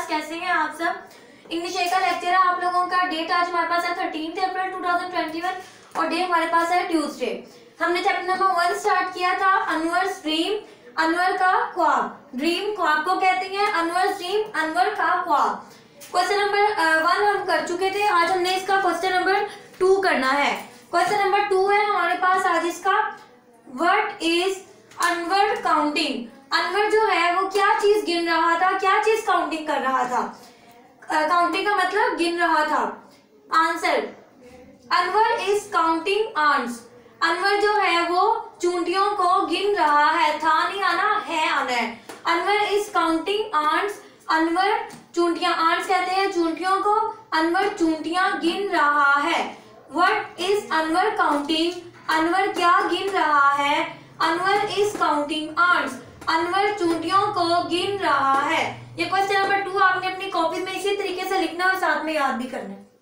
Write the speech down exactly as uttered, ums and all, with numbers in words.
Class, कैसे हैं आप सब। इंग्लिश ए का लेक्चर है आप लोगों का। डेट आज हमारे पास है thirteen April two thousand twenty one और डे हमारे पास है ट्यूसडे। हमने चैप्टर नंबर वन स्टार्ट किया था, अनवर ड्रीम, अनवर का ख्वाब। ड्रीम ख्वाब को कहते हैं, अनवर ड्रीम अनवर का ख्वाब। क्वेश्चन नंबर वन हम कर चुके थे, आज हमने इसका क्वेश्चन नंबर टू करना है। क्वेश्चन नंबर टू है हमारे पास आज इसका, what is Anwar counting. Anwar जो है वो क्या चीज गिन रहा था, क्या चीज काउंटिंग कर रहा था। काउंटिंग uh, का मतलब गिन रहा था। Answer, Anwar is counting ants. Anwar जो है वो चूंटियों को गिन रहा है, था नहीं आना, है आना है। Anwar is counting ants. Anwar चूंटियां, आंट्स कहते हैं चूंटियों को, अनवर चूंटियां गिन रहा है। What is Anwar counting. Anwar क्या गिन रहा है। Anwar is counting ants. Anwar चूंटियों को गिन रहा है। ये क्वेश्चन नंबर टू आपने अपनी कॉपी में इसी तरीके से लिखना और साथ में याद भी करना है।